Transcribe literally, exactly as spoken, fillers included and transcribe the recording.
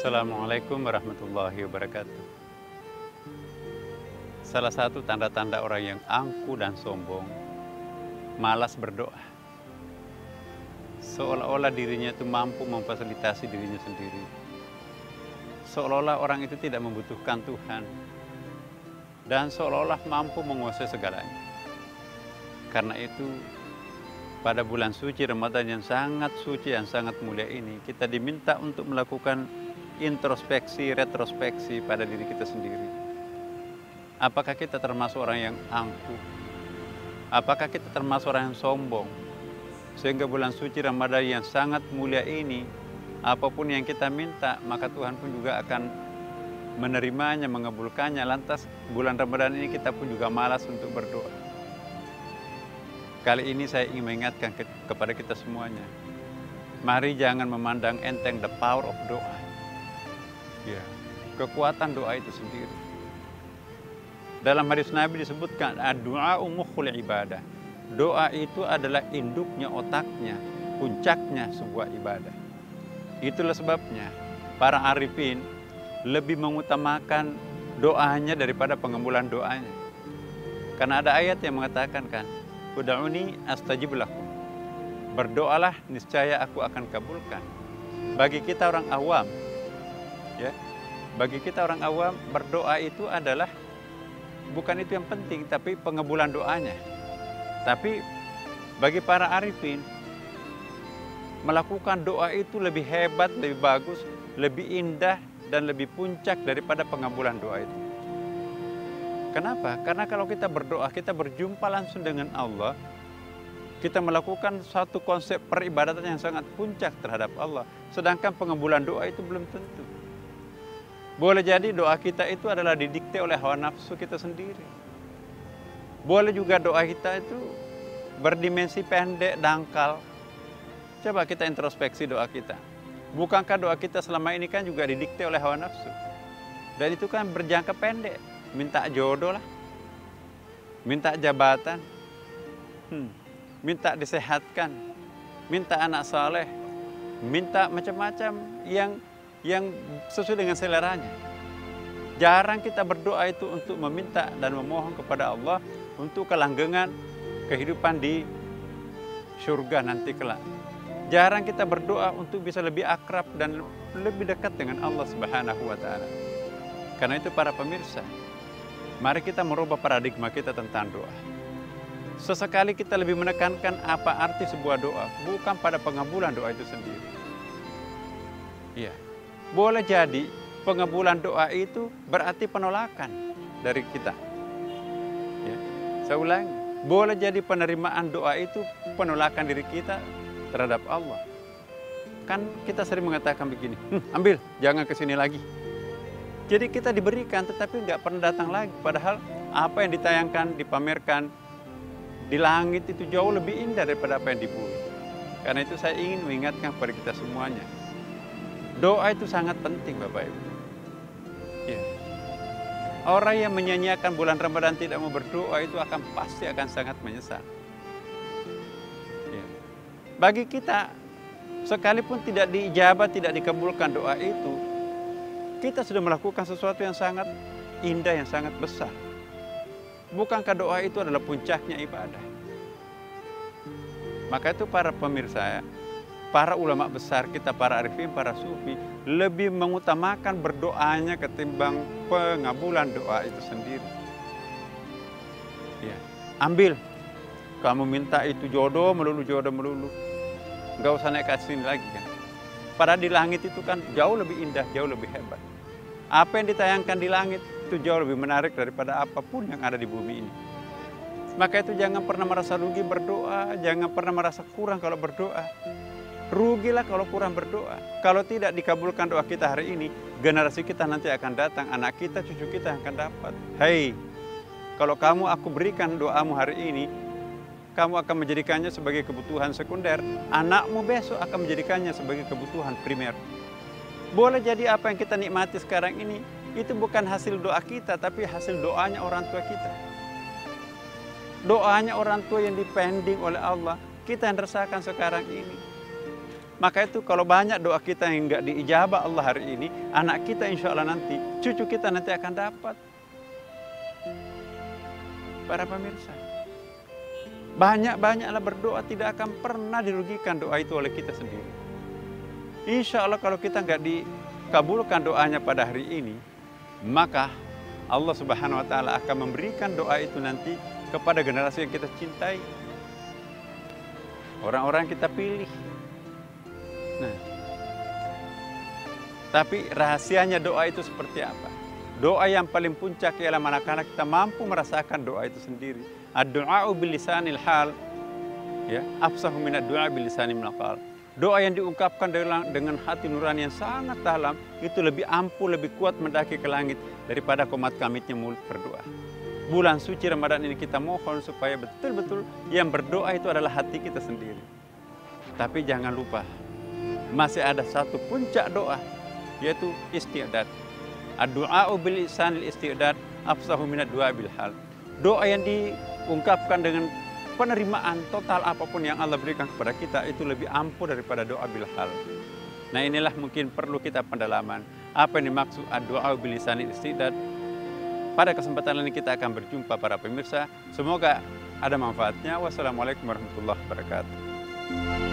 Assalamualaikum warahmatullahi wabarakatuh. Salah satu tanda-tanda orang yang angkuh dan sombong, malas berdoa. Seolah-olah dirinya itu mampu memfasilitasi dirinya sendiri. Seolah-olah orang itu tidak membutuhkan Tuhan. Dan seolah-olah mampu menguasai segalanya. Karena itu, pada bulan suci Ramadan yang sangat suci, yang sangat mulia ini, kita diminta untuk melakukan introspeksi, retrospeksi pada diri kita sendiri. Apakah kita termasuk orang yang angkuh? Apakah kita termasuk orang yang sombong? Sehingga bulan suci Ramadan yang sangat mulia ini, apapun yang kita minta, maka Tuhan pun juga akan menerimanya, mengabulkannya. Lantas bulan Ramadan ini kita pun juga malas untuk berdoa. Kali ini saya ingin mengingatkan ke, kepada kita semuanya. Mari jangan memandang enteng the power of doa. Ya, kekuatan doa itu sendiri. Dalam hadis Nabi disebutkan doa mukhul ibadah. Doa itu adalah induknya, otaknya, puncaknya sebuah ibadah. Itulah sebabnya para arifin lebih mengutamakan doanya daripada pengabulan doanya. Karena ada ayat yang mengatakan kan, ud'uni astajib lakum. Berdoalah niscaya aku akan kabulkan. Bagi kita orang awam, ya, bagi kita orang awam berdoa itu adalah bukan itu yang penting, tapi pengabulan doanya. Tapi bagi para arifin, melakukan doa itu lebih hebat, lebih bagus, lebih indah, dan lebih puncak daripada pengabulan doa itu. Kenapa? Karena kalau kita berdoa, kita berjumpa langsung dengan Allah, kita melakukan satu konsep peribadatan yang sangat puncak terhadap Allah. Sedangkan pengabulan doa itu belum tentu. Boleh jadi doa kita itu adalah didikte oleh hawa nafsu kita sendiri. Boleh juga doa kita itu berdimensi pendek, dangkal. Coba kita introspeksi doa kita. Bukankah doa kita selama ini kan juga didikte oleh hawa nafsu? Dan itu kan berjangka pendek. Minta jodoh lah. Minta jabatan. Hmm. Minta disehatkan. Minta anak saleh. Minta macam-macam yang yang sesuai dengan seleranya. Jarang kita berdoa itu untuk meminta dan memohon kepada Allah untuk kelanggengan kehidupan di surga nanti kelak. Jarang kita berdoa untuk bisa lebih akrab dan lebih dekat dengan Allah Subhanahu wa taala. Karena itu para pemirsa, mari kita merubah paradigma kita tentang doa. Sesekali kita lebih menekankan apa arti sebuah doa, bukan pada pengabulan doa itu sendiri. Iya. Boleh jadi pengabulan doa itu berarti penolakan dari kita. Ya. Saya ulangi, boleh jadi penerimaan doa itu penolakan diri kita terhadap Allah. Kan kita sering mengatakan begini, hm, ambil, jangan kesini lagi. Jadi kita diberikan tetapi nggak pernah datang lagi. Padahal apa yang ditayangkan, dipamerkan di langit itu jauh lebih indah daripada apa yang di bumi. Karena itu saya ingin mengingatkan kepada kita semuanya. Doa itu sangat penting Bapak Ibu. Ya. Orang yang menyanyiakan bulan Ramadan tidak mau berdoa itu akan pasti akan sangat menyesal. Ya. Bagi kita, sekalipun tidak diijabah, tidak dikabulkan doa itu, kita sudah melakukan sesuatu yang sangat indah, yang sangat besar. Bukankah doa itu adalah puncaknya ibadah? Maka itu para pemirsa, para ulama besar kita, para arifin, para sufi, lebih mengutamakan berdoanya ketimbang pengabulan doa itu sendiri. Ya. Ambil, kamu minta itu jodoh melulu, jodoh melulu. Nggak usah naik ke sini lagi kan. Padahal di langit itu kan jauh lebih indah, jauh lebih hebat. Apa yang ditayangkan di langit itu jauh lebih menarik daripada apapun yang ada di bumi ini. Maka itu jangan pernah merasa rugi berdoa, jangan pernah merasa kurang kalau berdoa. Rugilah kalau kurang berdoa. Kalau tidak dikabulkan doa kita hari ini, generasi kita nanti akan datang, anak kita, cucu kita akan dapat. Hei, kalau kamu aku berikan doamu hari ini, kamu akan menjadikannya sebagai kebutuhan sekunder. Anakmu besok akan menjadikannya sebagai kebutuhan primer. Boleh jadi apa yang kita nikmati sekarang ini, itu bukan hasil doa kita, tapi hasil doanya orang tua kita. Doanya orang tua yang dipending oleh Allah, kita yang rasakan sekarang ini. Maka itu kalau banyak doa kita yang nggak diijabah Allah hari ini, anak kita insya Allah nanti, cucu kita nanti akan dapat. Para pemirsa, banyak-banyaklah berdoa, tidak akan pernah dirugikan doa itu oleh kita sendiri. Insya Allah kalau kita nggak dikabulkan doanya pada hari ini, maka Allah Subhanahu wa Ta'ala akan memberikan doa itu nanti kepada generasi yang kita cintai, orang-orang kita pilih. Nah, tapi rahasianya doa itu seperti apa? Doa yang paling puncak ialah manakala kita mampu merasakan doa itu sendiri. Ad-du'a'u bilisanil hal, ya, afsahu min ad-du'a bilisanil maqal. Doa yang diungkapkan dengan hati nurani yang sangat dalam itu lebih ampuh, lebih kuat mendaki ke langit daripada komat kamitnya mulut berdoa. Bulan suci Ramadan ini kita mohon supaya betul-betul yang berdoa itu adalah hati kita sendiri. Tapi jangan lupa, masih ada satu puncak doa, yaitu isti'dad. Ad-du'a'u bil lisanil isti'dad afsahu minad du'a bil hal. Doa yang diungkapkan dengan penerimaan total apapun yang Allah berikan kepada kita itu lebih ampuh daripada doa bil hal. Nah, inilah mungkin perlu kita pendalaman apa yang dimaksud ad-du'a'u bil lisanil isti'dad. Pada kesempatan ini kita akan berjumpa para pemirsa. Semoga ada manfaatnya. Wassalamualaikum warahmatullahi wabarakatuh.